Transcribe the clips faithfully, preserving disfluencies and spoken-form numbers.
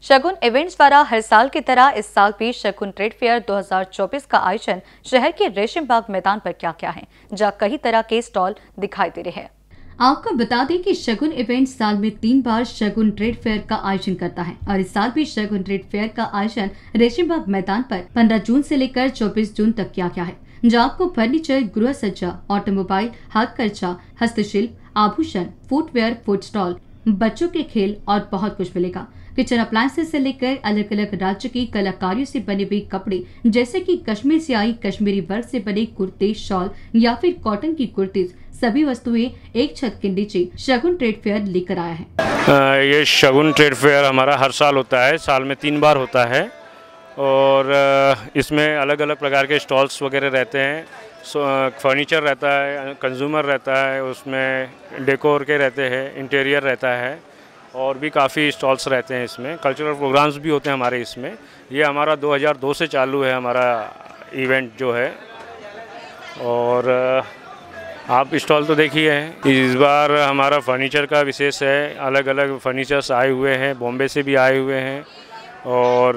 शगुन events द्वारा हर साल की तरह इस साल भी शगुन ट्रेड फेयर दो हज़ार चौबीस का आयोजन शहर के रेशम बाग मैदान पर किया गया है, जहां कई तरह के स्टॉल दिखाई दे रहे हैं। आपको बता दें कि शगुन इवेंट साल में तीन बार शगुन ट्रेड फेयर का आयोजन करता है और इस साल भी शगुन ट्रेड फेयर का आयोजन रेशम बाग मैदान पर पंद्रह जून से लेकर चौबीस जून तक किया गया है, जहां आपको फर्नीचर, गृह सज्जा, ऑटोमोबाइल, हथकरघा, हस्तशिल्प, आभूषण, फुटवेयर, फूड स्टॉल, बच्चों के खेल और बहुत कुछ मिलेगा। किचन अप्लायंसेस से लेकर अलग अलग राज्य की कलाकारियों से बने हुए कपड़े जैसे कि कश्मीर से आई कश्मीरी वर्क से बने कुर्ते, शॉल या फिर कॉटन की कुर्तीज, सभी वस्तुएं एक छत के नीचे शगुन ट्रेड फेयर लेकर आया है। आ, ये शगुन ट्रेड फेयर हमारा हर साल होता है, साल में तीन बार होता है और इसमें अलग अलग प्रकार के स्टॉल्स वगैरह रहते हैं। फर्नीचर रहता है, कंज्यूमर रहता है, उसमें डेकोर के रहते हैं, इंटीरियर रहता है और भी काफ़ी स्टॉल्स रहते हैं। इसमें कल्चरल प्रोग्राम्स भी होते हैं हमारे इसमें। ये हमारा दो हज़ार दो से चालू है हमारा इवेंट जो है। और आप स्टॉल तो देखिए हैं, इस बार हमारा फर्नीचर का विशेष है, अलग अलग फर्नीचर्स आए हुए हैं, बॉम्बे से भी आए हुए हैं और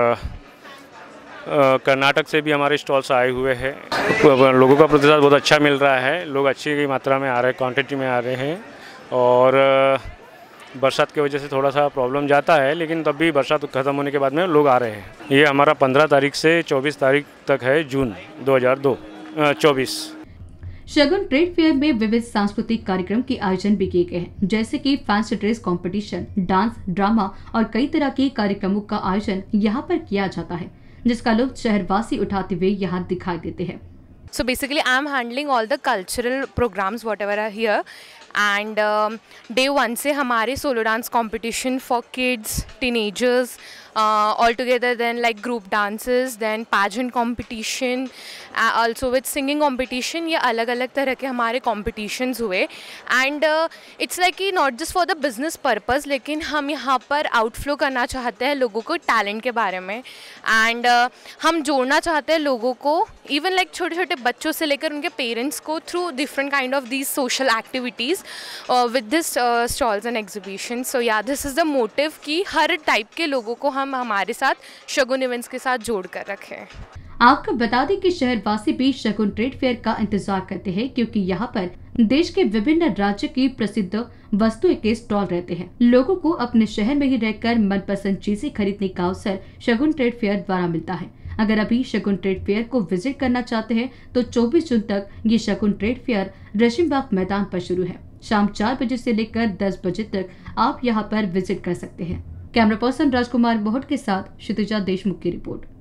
कर्नाटक से भी हमारे स्टॉल्स आए हुए हैं। लोगों का प्रतिसाद बहुत अच्छा मिल रहा है, लोग अच्छी मात्रा में आ रहे हैं, क्वांटिटी में आ रहे हैं और बरसात की वजह से थोड़ा सा प्रॉब्लम जाता है, लेकिन तब भी बरसात खत्म होने के बाद में लोग आ रहे हैं। ये हमारा पंद्रह तारीख से चौबीस तारीख तक है, जून दो हज़ार चौबीस। शगुन ट्रेड फेयर में विविध सांस्कृतिक कार्यक्रम के आयोजन भी किए गए हैं, जैसे कि fancy dress competition, dance, drama और कई तरह के कार्यक्रमों का आयोजन यहाँ पर किया जाता है, जिसका लुत्फ शहरवासी उठाते हुए यहाँ दिखाई देते हैं। So basically I am handling all the cultural programs whatever are here and um, day one से हमारे solo dance competition for kids, teenagers uh, all together, then like group dances, then pageant competition, uh, also with singing competition, ये अलग अलग तरह के हमारे competitions हुए and uh, it's like कि not just for the business purpose, लेकिन हम यहाँ पर outflow करना चाहते हैं लोगों को talent के बारे में and uh, हम जोड़ना चाहते हैं लोगों को even like छोटे छोटे बच्चों से लेकर उनके पेरेंट्स को through different kind of these social activities with this stalls and exhibition. So yeah this is the motive कि हर टाइप के लोगों को हम हमारे साथ शगुन इवेंट्स के साथ जोड़ कर रखें। आपको बता दें कि शहरवासी भी शगुन ट्रेड फेयर का इंतजार करते हैं, क्योंकि यहाँ पर देश के विभिन्न राज्य की प्रसिद्ध वस्तुएं के स्टॉल रहते हैं। लोगों को अपने शहर में ही रहकर मनपसंद चीजें खरीदने का अवसर शगुन ट्रेड फेयर द्वारा मिलता है। अगर अभी शगुन ट्रेड फेयर को विजिट करना चाहते हैं तो चौबीस जून तक ये शगुन ट्रेड फेयर रेशम बाग मैदान पर शुरू है। शाम चार बजे से लेकर दस बजे तक आप यहाँ पर विजिट कर सकते हैं। कैमरा पर्सन राजकुमार मोहट के साथ क्षितिजा देशमुख की रिपोर्ट।